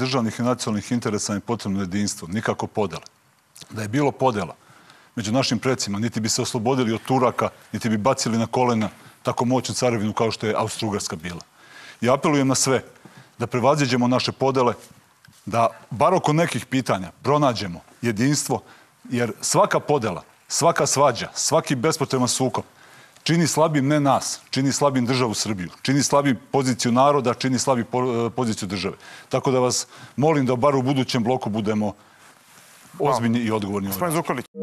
državnih i nacionalnih interesa je potrebno jedinstvo, nikako podele. Da je bilo podela među našim predsima, niti bi se oslobodili od Turaka, niti bi bacili na kolena tako moćnu carevinu kao što je Austro-Ugarska bila. I apelujem na sve da prevaziđemo naše podele, da bar oko nekih pitanja pronađemo jedinstvo, jer svaka podela, svaka svađa, svaki bespotreban sukob čini slabim ne nas, čini slabim državu Srbiju, čini slabim poziciju naroda, čini slabim poziciju države. Tako da vas molim da bar u budućem bloku budemo ozbiljni i odgovorni.